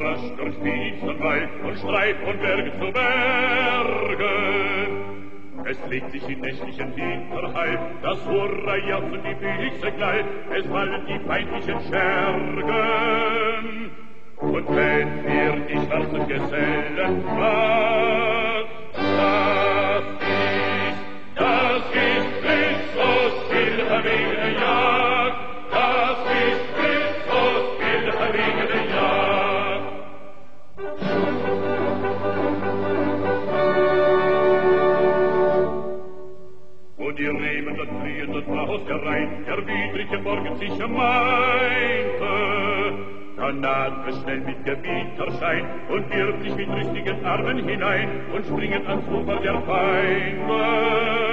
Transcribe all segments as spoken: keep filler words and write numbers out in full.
rasch durch Spitz und Wald und Streit von Berg zu Bergen. Es legt sich in nächtlichen Hinterhalt das Hurra-Jauch und die Füße gleich, es fallen die feindlichen Schergen. Und wenn wir die schwarzen Gesellen, was das ist, das ist Christus, wilhelmine Jagd, das ist Christus, wilhelmine Jagd. Und ihr nehmt und flieht und Haus gerein, der widrige Morgen sich meinte, dann naht es schnell mit Gebieterschein und wirft sich mit rüstigen Armen hinein und springet ans Ufer der Feinde.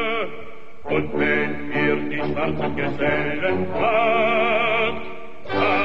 Und wenn ihr die schwarzen Gesellen habt,